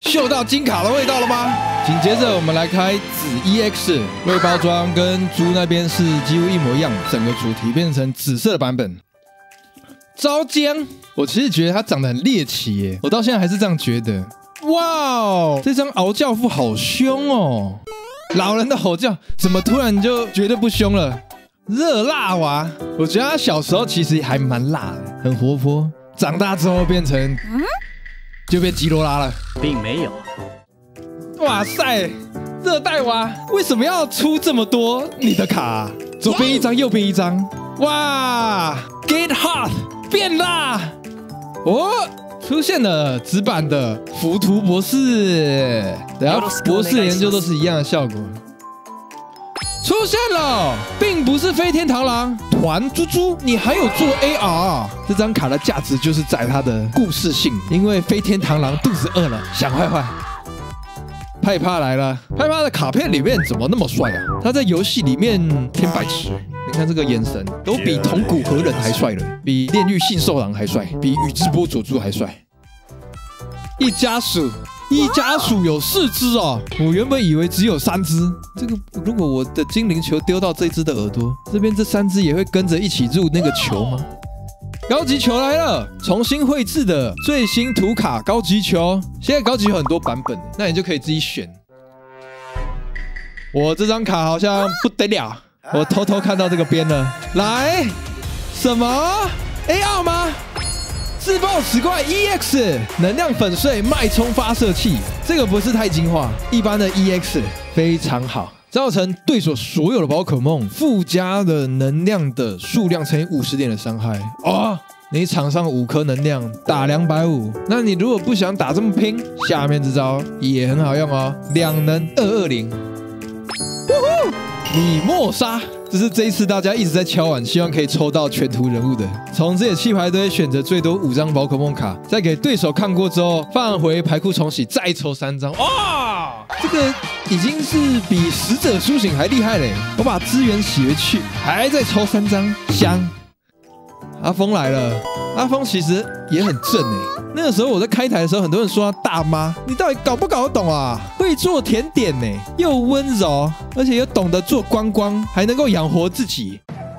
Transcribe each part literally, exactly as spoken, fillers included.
嗅到金卡的味道了吗？紧接着我们来开紫 E X， 外包装跟猪那边是几乎一模一样，整个主题变成紫色的版本。招江，我其实觉得它长得很猎奇耶，我到现在还是这样觉得。哇哦，这张敖教父好凶哦！老人的吼叫怎么突然就绝对不凶了？热辣娃，我觉得他小时候其实还蛮辣的，很活泼，长大之后变成就变吉罗拉了， 并没有。 哇塞，热带娃为什么要出这么多你的卡啊？左边一张，右边一张，哇 ，Get hot 变辣哦！出现了纸版的浮屠博士，等下博士研究都是一样的效果。出现了，并不是飞天螳螂团猪猪，你还有做 A R。这张卡的价值就是在它的故事性，因为飞天螳螂肚子饿了，想坏坏。派帕来了，派帕的卡片里面怎么那么帅啊？他在游戏里面偏白痴。你看这个眼神，都比铜骨河人还帅了，比炼狱信兽狼还帅，比宇智波佐助还帅。一家鼠，一家鼠有四只哦，我原本以为只有三只。这个如果我的精灵球丢到这只的耳朵，这边这三只也会跟着一起入那个球吗？高级球来了，重新绘制的最新图卡高级球，现在高级有很多版本，那你就可以自己选。我这张卡好像不得了。我偷偷看到这个边了，来，什么 A 二 吗？自爆此怪 E X 能量粉碎脉冲发射器，这个不是太精华，一般的 E X 非常好，造成对手所有的宝可梦附加的能量的数量乘以五十点的伤害哦。你场上五颗能量打两百五十，那你如果不想打这么拼，下面这招也很好用哦，两能二二零。米莫莎，这是这一次大家一直在敲碗，希望可以抽到全图人物的。从这些弃牌堆选择最多五张宝可梦卡，再给对手看过之后，放回牌库重洗，再抽三张。哇、哦，这个已经是比使者苏醒还厉害嘞！我把资源洗回去，还再抽三张，香。阿峰来了，阿峰其实也很正哎。那个时候我在开台的时候，很多人说他大妈，你到底搞不搞得懂啊？会做甜点呢，又温柔，而且又懂得做观光，还能够养活自己。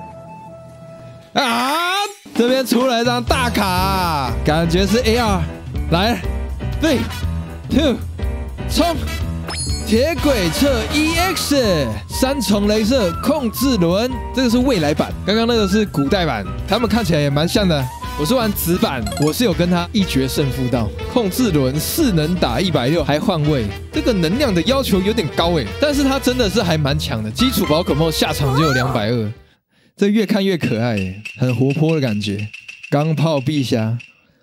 啊！这边出了一张大卡，感觉是 A 二，来 ，three two 冲！铁轨车 E X 三重雷射控制轮，这个是未来版，刚刚那个是古代版，他们看起来也蛮像的。我是玩紫版，我是有跟他一决胜负到。控制轮四能打一百六十，还换位，这个能量的要求有点高哎，但是他真的是还蛮强的。基础宝可梦下场就有两百二十，这越看越可爱耶，很活泼的感觉。钢炮陛下，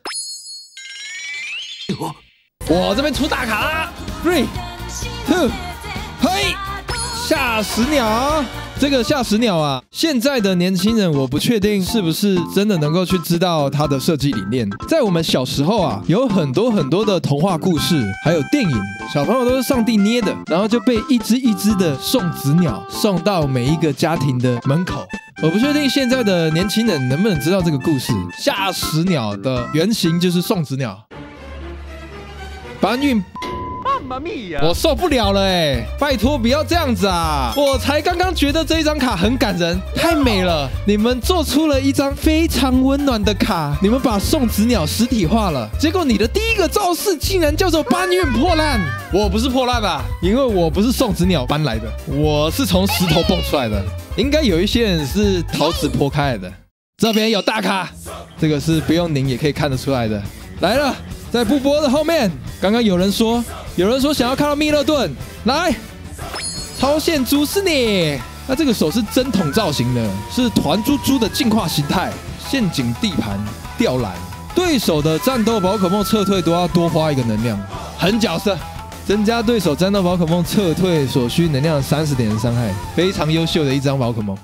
我这边出大卡啦 ，three two， 嘿，吓死鸟！这个吓死鸟啊！现在的年轻人，我不确定是不是真的能够去知道它的设计理念。在我们小时候啊，有很多很多的童话故事，还有电影，小朋友都是上帝捏的，然后就被一只一只的送子鸟送到每一个家庭的门口。我不确定现在的年轻人能不能知道这个故事。吓死鸟的原型就是送子鸟，搬运。我受不了了哎！拜托不要这样子啊！我才刚刚觉得这一张卡很感人，太美了。你们做出了一张非常温暖的卡，你们把送子鸟实体化了，结果你的第一个招式竟然叫做搬运破烂。我不是破烂啊，因为我不是送子鸟搬来的，我是从石头蹦出来的。应该有一些人是桃子剖开来的。这边有大卡，这个是不用拧也可以看得出来的。来了。在布波的后面，刚刚有人说，有人说想要看到密勒顿，来，超线猪是你。那这个手是针筒造型的，是团猪猪的进化形态。陷阱地盘吊篮，对手的战斗宝可梦撤退都要多花一个能量，狠角色，增加对手战斗宝可梦撤退所需能量三十点的伤害，非常优秀的一张宝可梦。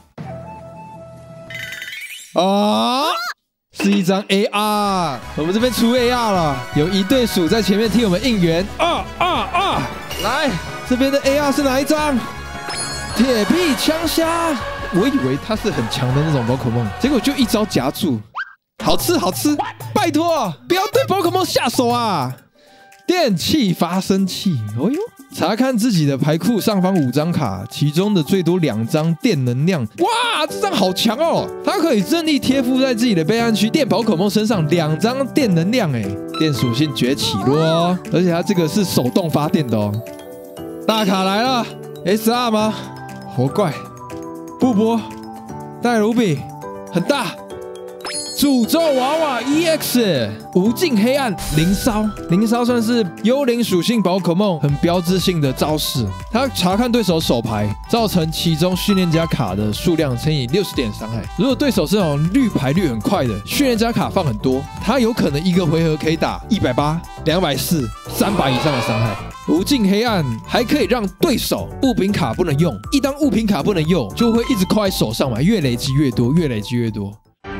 啊！是一张 A R， 我们这边出 A R 了，有一对鼠在前面替我们应援。啊啊啊！来，这边的 A R 是哪一张？铁臂枪虾，我以为它是很强的那种宝可梦，结果就一招夹住，好吃好吃！拜托，不要对宝可梦下手啊！ 电气发生器。哦哟，查看自己的牌库上方五张卡，其中的最多两张电能量。哇，这张好强哦！它可以任意贴附在自己的备案区电宝可梦身上两张电能量，哎，电属性崛起咯！而且它这个是手动发电的哦。大卡来了 ，S R 吗？活怪，布波，戴卢比，很大。诅咒娃娃 E X 无尽黑暗灵烧，灵烧算是幽灵属性宝可梦很标志性的招式。它查看对手手牌，造成其中训练家卡的数量乘以六十点伤害。如果对手是那种绿牌率很快的，训练家卡放很多，它有可能一个回合可以打一百八、两百四、三百以上的伤害。无尽黑暗还可以让对手物品卡不能用，一当物品卡不能用，就会一直扣在手上嘛，越累积越多，越累积越多。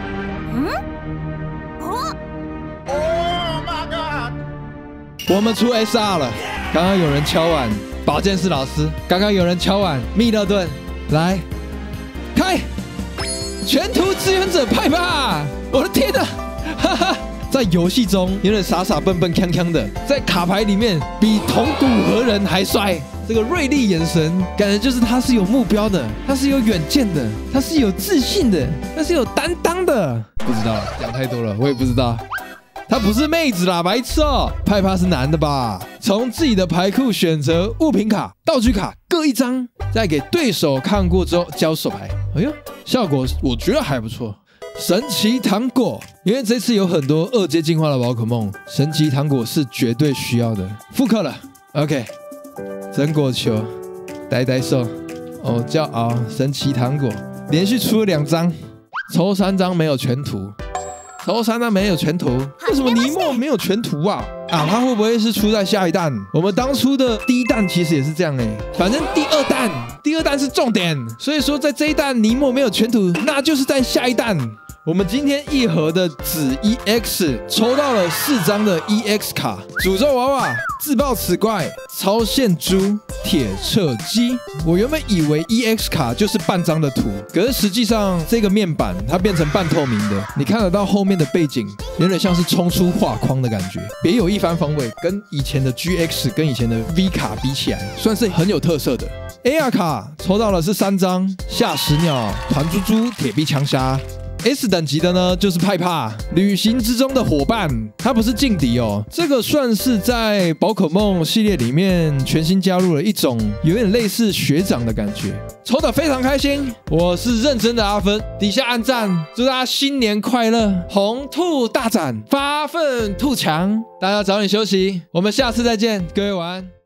我们出 S R 了，刚刚有人敲碗保健室老师，刚刚有人敲碗密勒顿，来开全图支援者派吧！我的天哪，哈哈，在游戏中有点傻傻笨笨锵锵的，在卡牌里面比同骨何人还帅。这个锐利眼神，感觉就是他是有目标的，他是有远见的，他是有自信的，他是有担当的。不知道了，讲太多了，我也不知道。他不是妹子啦，白痴哦！派帕是男的吧？从自己的牌库选择物品卡、道具卡各一张，再给对手看过之后交手牌。哎呦，效果我觉得还不错。神奇糖果，因为这次有很多二阶进化的宝可梦，神奇糖果是绝对需要的。复刻了 ，OK。榛果球、呆呆兽、哦骄傲、神奇糖果，连续出了两张，抽三张没有全图。抽三张没有全图，为什么尼莫没有全图啊？啊，他会不会是出在下一弹？我们当初的第一弹其实也是这样哎、欸，反正第二弹，第二弹是重点，所以说在这一弹尼莫没有全图，那就是在下一弹。我们今天一盒的紫 E X 抽到了四张的 E X 卡，诅咒娃娃、自爆此怪、超线猪、铁彻机。我原本以为 E X 卡就是半张的图，可是实际上这个面板它变成半透明的，你看得到后面的背景，有点像是冲出画框的感觉，别有一番风味。跟以前的 G X 跟以前的 V 卡比起来，算是很有特色的。A R 卡抽到的是三张，夏石鸟、团猪猪、铁臂强侠。S 等级的呢，就是派帕，旅行之中的伙伴，它不是劲敌哦，这个算是在宝可梦系列里面全新加入了一种有点类似学长的感觉，抽得非常开心，我是认真的阿芬，底下按赞，祝大家新年快乐，红兔大展，发愤图强，大家早点休息，我们下次再见，各位晚安。